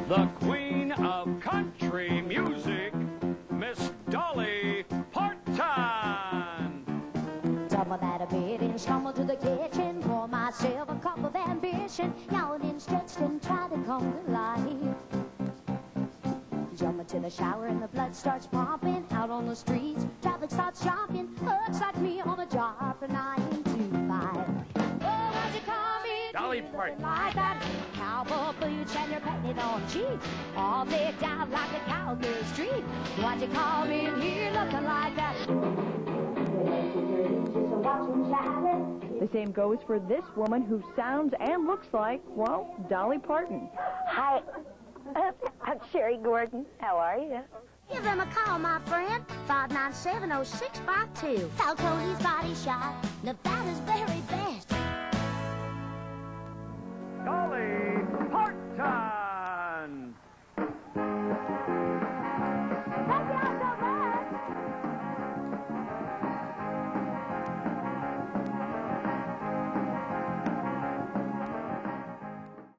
the queen of country music, Miss Dolly Parton. Tumble out of bed and stumble to the kitchen, pour myself a cup of ambition, yawned and stretched and tried to come to life. Jump into the shower and the blood starts pumping. Out on the streets, traffic starts jumping. Looks like me on a job for 9 to 5. Oh, why'd you call me? Dolly Parton. Like that cowboy boots and your painted on cheek, all decked out like a cowgirl street. Why'd you call me in here looking like that? The same goes for this woman who sounds and looks like, well, Dolly Parton. Hi, I'm Sherry Gordon. How are you? Give them a call, my friend. 597-0652. South Cody's Body Shop. Nevada's very best.